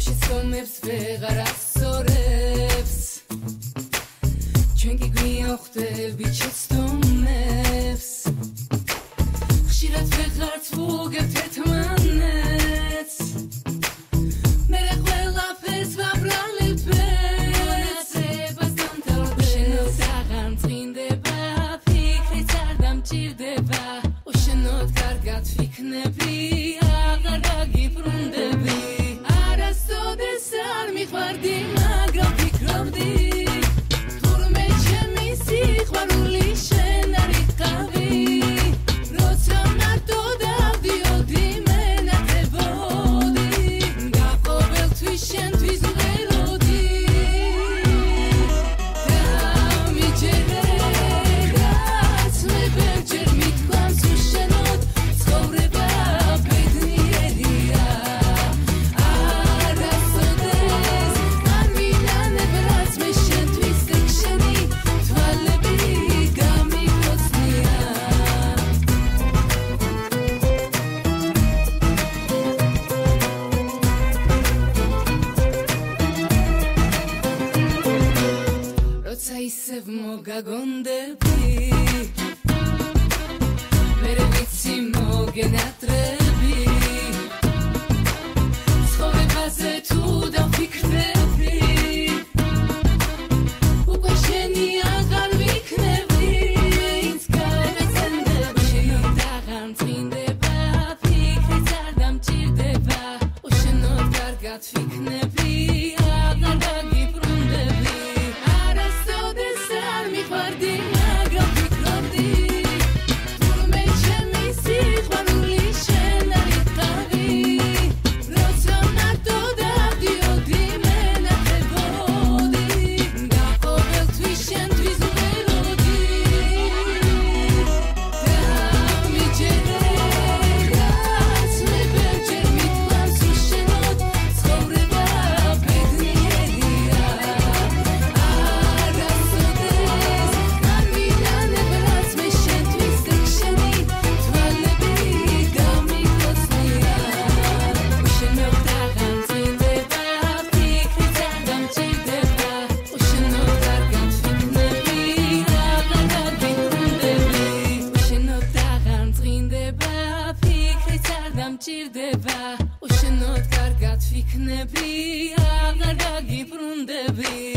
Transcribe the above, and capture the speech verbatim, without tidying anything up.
შისომებს ვეღარ ასწორებს ჩვენ გიგვია ხვდები შეცდომებს ხშირად ვეღარც ვუგებთ ერთმანეთს მე ყველაფერს ვაბრალებ ეცებას დამთავრდა შენოთ აღარ მწყინდება ფიქრიც არ დამჭირდება უშენოდ კარგად ვიქნები აღარ გაგიბრუნდები არასოდეს არ მიყვარდი მაგრამ ფიქრობდი თურმე ჩემი სიყვარული შენ არ იყავი როცა მარტო დავდიოდი მე ნათებოდი გაყოველთვის შენთვის ველოდი დამიჯერე რაც მე ბევრჯერ მithქვამს უშენოდ ცხოვრება ბედნიერია არასოდეს არ ვინანებ რაც მე შენთვის ეგ შენი თვალები გამიგოცნია როცა ისევ მოგაგონდები მერე ვიცი მოგენატრები ცხოვრებაზე თუ დავფიქრდები უკვე შენი აღარ ვიქნები ինձ გავეცემდები შენოდ აღარ მწყინდება ფიქრიც არ დამჭირდება უშენოდ კარგად ვიქნები აღარ გაგიბრუნდები არასოდეს არ მიყვარდი მაგრამ ფიქრობდი თურმე ჩემი სიყვარული შენ არ იყავი როცა მარტო დავდიოდი მე ნათებოდი გაყოველთვის შენთვის ველოდი დამიჯერე რაც მე ბევრჯერ მithქვამს უშენოდ ცხოვრება ბედნიერია არასოდეს არ ვინანებ რაც მე შენთვის ეგ შენი თვალები გამიგოცნია უშენოდ აღარ მწყინდება ფიქრიც არ დამჭირდება უშენოდ კარგად ვიქნები აღარ გაგიბრუნდები უშენოდ აღარ მწყინდება ფიქრიც არ დამჭირდება უშენოდ კარგად ვიქნები აღარ გაგიბრუნდები